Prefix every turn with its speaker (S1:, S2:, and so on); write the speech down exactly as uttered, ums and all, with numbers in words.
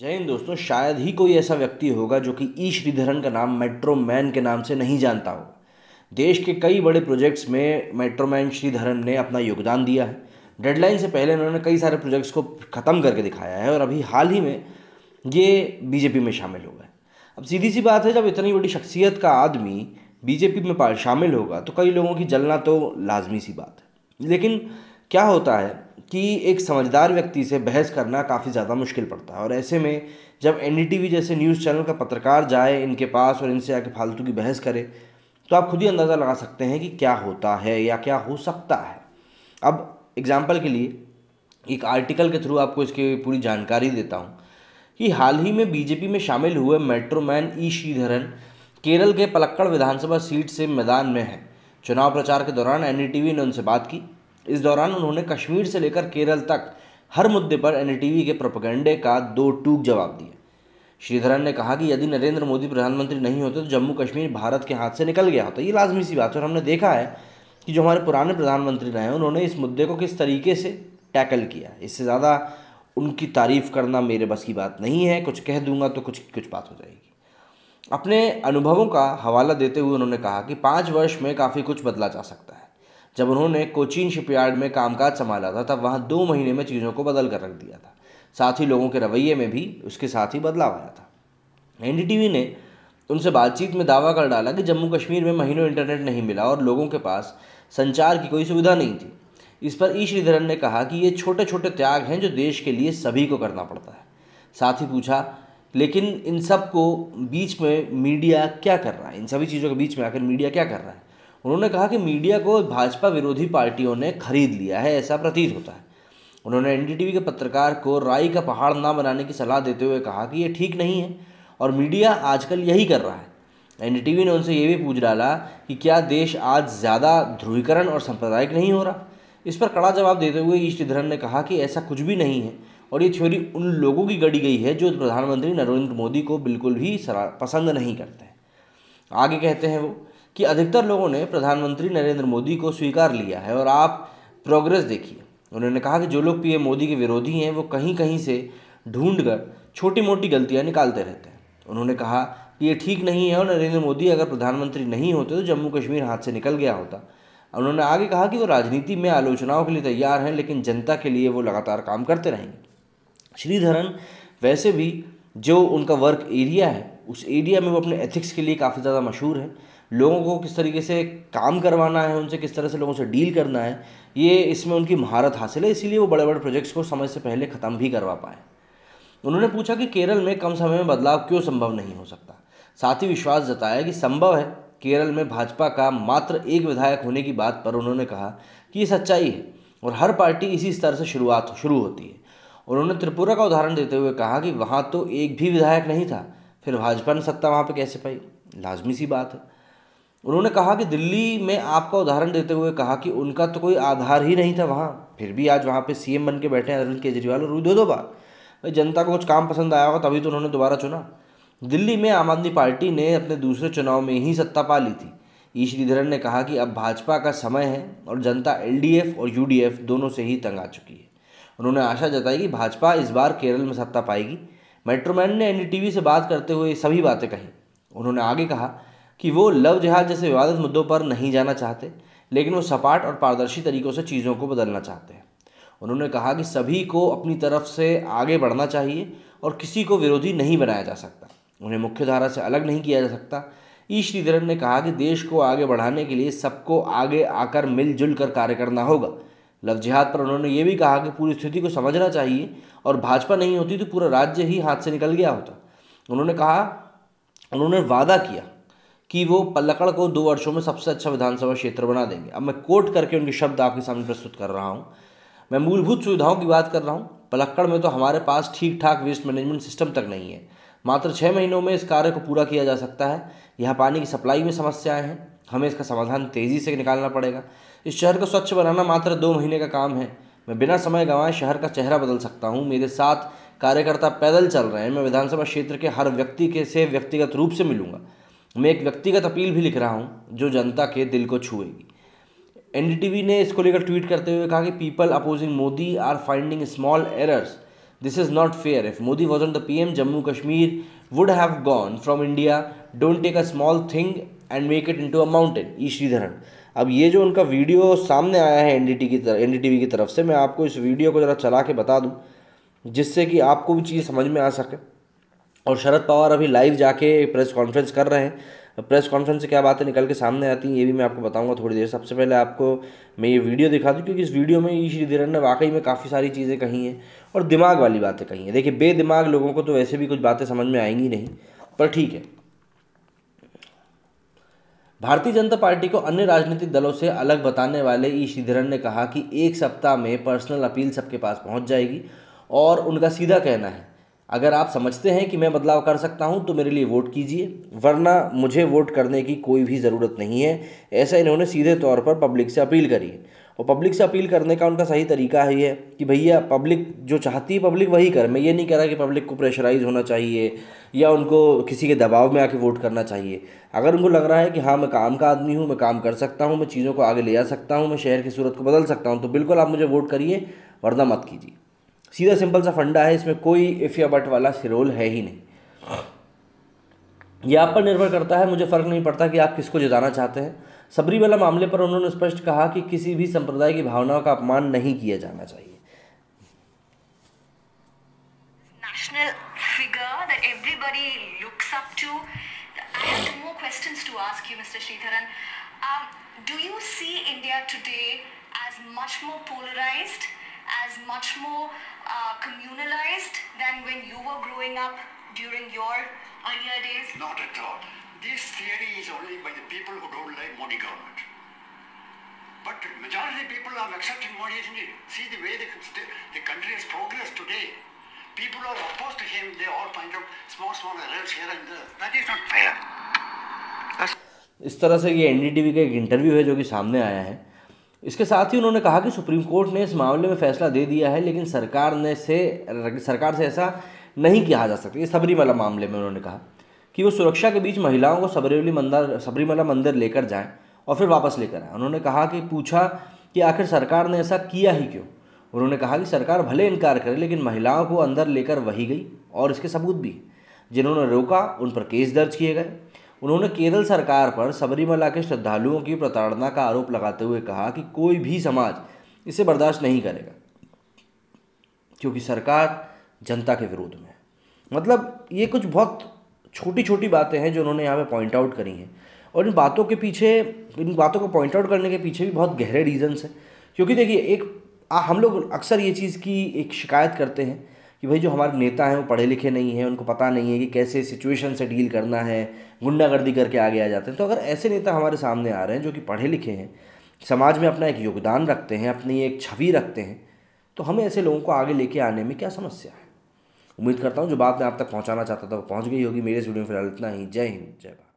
S1: जय हिंद दोस्तों। शायद ही कोई ऐसा व्यक्ति होगा जो कि ई श्रीधरन का नाम मेट्रो मैन के नाम से नहीं जानता होगा। देश के कई बड़े प्रोजेक्ट्स में मेट्रो मैन श्रीधरन ने अपना योगदान दिया है। डेडलाइन से पहले उन्होंने कई सारे प्रोजेक्ट्स को ख़त्म करके दिखाया है और अभी हाल ही में ये बीजेपी में शामिल हो गए। अब सीधी सी बात है, जब इतनी बड़ी शख्सियत का आदमी बीजेपी में पा- शामिल होगा तो कई लोगों की जलना तो लाजमी सी बात है। लेकिन क्या होता है कि एक समझदार व्यक्ति से बहस करना काफ़ी ज़्यादा मुश्किल पड़ता है, और ऐसे में जब एनडीटीवी जैसे न्यूज़ चैनल का पत्रकार जाए इनके पास और इनसे आके फालतू की बहस करे, तो आप खुद ही अंदाज़ा लगा सकते हैं कि क्या होता है या क्या हो सकता है। अब एग्जाम्पल के लिए एक आर्टिकल के थ्रू आपको इसकी पूरी जानकारी देता हूँ कि हाल ही में बीजेपी में शामिल हुए metro man E Sreedharan Kerala के पलक्कड़ विधानसभा सीट से मैदान में हैं। चुनाव प्रचार के दौरान एनडीटीवी ने उनसे बात की। इस दौरान उन्होंने कश्मीर से लेकर केरल तक हर मुद्दे पर एनडीटीवी के प्रोपेगेंडे का दो टूक जवाब दिया। श्रीधरन ने कहा कि यदि नरेंद्र मोदी प्रधानमंत्री नहीं होते तो जम्मू कश्मीर भारत के हाथ से निकल गया होता। ये लाजमी सी बात है, और हमने देखा है कि जो हमारे पुराने प्रधानमंत्री रहे हैं उन्होंने इस मुद्दे को किस तरीके से टैकल किया। इससे ज़्यादा उनकी तारीफ़ करना मेरे बस की बात नहीं है। कुछ कह दूंगा तो कुछ कुछ बात हो जाएगी। अपने अनुभवों का हवाला देते हुए उन्होंने कहा कि पाँच वर्ष में काफ़ी कुछ बदला जा सकता है। जब उन्होंने कोचीन शिपयार्ड में कामकाज संभाला था तब वहाँ दो महीने में चीज़ों को बदल कर रख दिया था। साथ ही लोगों के रवैये में भी उसके साथ ही बदलाव आया था। एनडीटीवी ने उनसे बातचीत में दावा कर डाला कि जम्मू कश्मीर में महीनों इंटरनेट नहीं मिला और लोगों के पास संचार की कोई सुविधा नहीं थी। इस पर ई श्रीधरन ने कहा कि ये छोटे छोटे त्याग हैं जो देश के लिए सभी को करना पड़ता है। साथ ही पूछा, लेकिन इन सब को बीच में मीडिया क्या कर रहा है? इन सभी चीज़ों के बीच में आकर मीडिया क्या कर रहा है? उन्होंने कहा कि मीडिया को भाजपा विरोधी पार्टियों ने खरीद लिया है, ऐसा प्रतीत होता है। उन्होंने एनडीटीवी के पत्रकार को राई का पहाड़ ना बनाने की सलाह देते हुए कहा कि ये ठीक नहीं है और मीडिया आजकल यही कर रहा है। एनडीटीवी ने उनसे ये भी पूछ डाला कि क्या देश आज ज़्यादा ध्रुवीकरण और सांप्रदायिक नहीं हो रहा। इस पर कड़ा जवाब देते हुए ई श्रीधरन ने कहा कि ऐसा कुछ भी नहीं है और ये थ्योरी उन लोगों की गढ़ी गई है जो प्रधानमंत्री नरेंद्र मोदी को बिल्कुल भी पसंद नहीं करते हैं। आगे कहते हैं वो कि अधिकतर लोगों ने प्रधानमंत्री नरेंद्र मोदी को स्वीकार लिया है और आप प्रोग्रेस देखिए। उन्होंने कहा कि जो लोग पीएम मोदी के विरोधी हैं वो कहीं कहीं से ढूंढ कर छोटी मोटी गलतियां निकालते रहते हैं। उन्होंने कहा कि ये ठीक नहीं है और नरेंद्र मोदी अगर प्रधानमंत्री नहीं होते तो जम्मू कश्मीर हाथ से निकल गया होता। उन्होंने आगे कहा कि वो राजनीति में आलोचनाओं के लिए तैयार हैं, लेकिन जनता के लिए वो लगातार काम करते रहेंगे। श्रीधरन वैसे भी जो उनका वर्क एरिया है उस एरिया में वो अपने एथिक्स के लिए काफ़ी ज़्यादा मशहूर है। लोगों को किस तरीके से काम करवाना है, उनसे किस तरह से लोगों से डील करना है, ये इसमें उनकी महारत हासिल है। इसीलिए वो बड़े बड़े प्रोजेक्ट्स को समय से पहले ख़त्म भी करवा पाए। उन्होंने पूछा कि केरल में कम समय में बदलाव क्यों संभव नहीं हो सकता। साथ ही विश्वास जताया कि संभव है। केरल में भाजपा का मात्र एक विधायक होने की बात पर उन्होंने कहा कि ये सच्चाई है और हर पार्टी इसी स्तर से शुरुआत शुरू होती है। उन्होंने त्रिपुरा का उदाहरण देते हुए कहा कि वहाँ तो एक भी विधायक नहीं था, फिर भाजपा ने सत्ता वहाँ पे कैसे पाई? लाजमी सी बात है। उन्होंने कहा कि दिल्ली में आपका उदाहरण देते हुए कहा कि उनका तो कोई आधार ही नहीं था वहाँ, फिर भी आज वहाँ पे सीएम बन के बैठे हैं अरविंद केजरीवाल, और दो दो बार। भाई जनता को कुछ काम पसंद आया होगा तभी तो उन्होंने दोबारा चुना। दिल्ली में आम आदमी पार्टी ने अपने दूसरे चुनाव में ही सत्ता पा ली थी। ई श्रीधरन ने कहा कि अब भाजपा का समय है और जनता एलडीएफ और यूडीएफ दोनों से ही तंग आ चुकी है। उन्होंने आशा जताई कि भाजपा इस बार केरल में सत्ता पाएगी। मेट्रोमैन ने एनडीटीवी से बात करते हुए सभी बातें कही। उन्होंने आगे कहा कि वो लव जिहाद जैसे विवादित मुद्दों पर नहीं जाना चाहते, लेकिन वो सपाट और पारदर्शी तरीक़ों से चीज़ों को बदलना चाहते हैं। उन्होंने कहा कि सभी को अपनी तरफ से आगे बढ़ना चाहिए और किसी को विरोधी नहीं बनाया जा सकता, उन्हें मुख्य धारा से अलग नहीं किया जा सकता। ई श्रीधरन ने कहा कि देश को आगे बढ़ाने के लिए सबको आगे आकर मिलजुल कर कार्य करना होगा। लव जिहाद पर उन्होंने ये भी कहा कि पूरी स्थिति को समझना चाहिए और भाजपा नहीं होती तो पूरा राज्य ही हाथ से निकल गया होता। उन्होंने कहा उन्होंने वादा किया कि वो पलक्कड़ को दो वर्षों में सबसे अच्छा विधानसभा क्षेत्र बना देंगे। अब मैं कोट करके उनके शब्द आपके सामने प्रस्तुत कर रहा हूँ। मैं मूलभूत सुविधाओं की बात कर रहा हूँ। पलक्कड़ में तो हमारे पास ठीक ठाक वेस्ट मैनेजमेंट सिस्टम तक नहीं है। मात्र छः महीनों में इस कार्य को पूरा किया जा सकता है। यहाँ पानी की सप्लाई में समस्याएं हैं, हमें इसका समाधान तेज़ी से निकालना पड़ेगा। इस शहर को स्वच्छ बनाना मात्र दो महीने का काम है। मैं बिना समय गंवाए शहर का चेहरा बदल सकता हूँ। मेरे साथ कार्यकर्ता पैदल चल रहे हैं। मैं विधानसभा क्षेत्र के हर व्यक्ति के से व्यक्तिगत रूप से मिलूंगा। मैं एक व्यक्तिगत अपील भी लिख रहा हूँ जो जनता के दिल को छुएगी। एनडीटीवी ने इसको लेकर ट्वीट करते हुए कहा कि people opposing Modi are finding small errors this is not fair. If Modi wasn't the PM, Jammu Kashmir would have gone from India. Don't take a small thing and make it into a mountain. E Sreedharan. अब ये जो उनका video सामने आया है NDT की तरफ NDTV की तरफ से, मैं आपको इस वीडियो को ज़रा चला के बता दूं जिससे कि आपको भी चीज़ समझ में आ सके. और शरद पवार अभी लाइव जाके प्रेस कॉन्फ्रेंस कर रहे हैं. प्रेस कॉन्फ्रेंस से क्या बातें निकल के सामने आती हैं ये भी मैं आपको बताऊंगा थोड़ी देर. सबसे पहले आपको मैं ये वीडियो दिखा दूं क्योंकि इस वीडियो में ई श्रीधरन ने वाकई में काफ़ी सारी चीज़ें कही हैं और दिमाग वाली बातें कही हैं. देखिए, बेदिमाग लोगों को तो वैसे भी कुछ बातें समझ में आएंगी नहीं, पर ठीक है. भारतीय जनता पार्टी को अन्य राजनीतिक दलों से अलग बताने वाले ई श्रीधरन ने कहा कि एक सप्ताह में पर्सनल अपील सबके पास पहुंच जाएगी और उनका सीधा कहना है, अगर आप समझते हैं कि मैं बदलाव कर सकता हूं तो मेरे लिए वोट कीजिए, वरना मुझे वोट करने की कोई भी ज़रूरत नहीं है. ऐसा इन्होंने सीधे तौर पर पब्लिक से अपील करी है. और पब्लिक से अपील करने का उनका सही तरीका है ये कि भैया पब्लिक जो चाहती है पब्लिक वही करे. मैं ये नहीं कह रहा कि पब्लिक को प्रेशराइज होना चाहिए या उनको किसी के दबाव में आके वोट करना चाहिए. अगर उनको लग रहा है कि हाँ मैं काम का आदमी हूँ, मैं काम कर सकता हूँ, मैं चीज़ों को आगे ले जा सकता हूँ, मैं शहर की सूरत को बदल सकता हूँ, तो बिल्कुल आप मुझे वोट करिए, वरना मत कीजिए. सीधा सिंपल सा फंडा है, इसमें कोई इफ या बट वाला सिरोल है ही नहीं. ये आप पर निर्भर करता है. मुझे फ़र्क नहीं पड़ता कि आप किसको जिताना चाहते हैं. सबरीमाला मामले पर उन्होंने स्पष्ट कहा कि किसी भी संप्रदाय की भावनाओं का अपमान नहीं किया जाना चाहिए.
S2: National figure that everybody looks up to. I have two more questions to ask you, Mister Sridharan. Um, do you see India today as much more polarized, as much more uh, communalized than when you were growing up during your earlier days?
S3: Not at all. This theory is only by the people who don't like Modi government. But majority of people are accepting Modi, isn't it? See the way the, the country has progressed today. People are opposed to him. They all find out small, small errors here and there. That is not fair. That's...
S1: इस तरह से ये NDTV का एक interview है जो कि सामने आया है. इसके साथ ही उन्होंने कहा कि सुप्रीम कोर्ट ने इस मामले में फैसला दे दिया है, लेकिन सरकार ने से सरकार से ऐसा नहीं किया जा सकता. ये सबरीमला मामले में उन्होंने कहा कि वो सुरक्षा के बीच महिलाओं को सबरीमला मंदिर सबरीमला मंदिर लेकर जाएं और फिर वापस लेकर आएँ. उन्होंने कहा कि पूछा कि आखिर सरकार ने ऐसा किया ही क्यों. उन्होंने कहा कि सरकार भले इनकार करे, लेकिन महिलाओं को अंदर लेकर वही गई और इसके सबूत भी हैं. जिन्होंने रोका उन पर केस दर्ज किए गए. उन्होंने केरल सरकार पर सबरीमला के श्रद्धालुओं की प्रताड़ना का आरोप लगाते हुए कहा कि कोई भी समाज इसे बर्दाश्त नहीं करेगा क्योंकि सरकार जनता के विरोध में है. मतलब ये कुछ बहुत छोटी छोटी बातें हैं जो उन्होंने यहाँ पे पॉइंट आउट करी हैं और इन बातों के पीछे इन बातों को पॉइंट आउट करने के पीछे भी बहुत गहरे रीजंस हैं. क्योंकि देखिए, एक आ, हम लोग अक्सर ये चीज़ की एक शिकायत करते हैं कि भाई जो हमारे नेता हैं वो पढ़े लिखे नहीं हैं, उनको पता नहीं है कि कैसे सिचुएशन से डील करना है, गुंडागर्दी करके आगे आ जाते हैं. तो अगर ऐसे नेता हमारे सामने आ रहे हैं जो कि पढ़े लिखे हैं, समाज में अपना एक योगदान रखते हैं, अपनी एक छवि रखते हैं, तो हमें ऐसे लोगों को आगे लेके आने में क्या समस्या है. उम्मीद करता हूँ जो बात मैं आप तक पहुँचाना चाहता था वो पहुँच गई होगी. मेरे इस वीडियो में फिलहाल इतना ही. जय हिंद, जय भारत.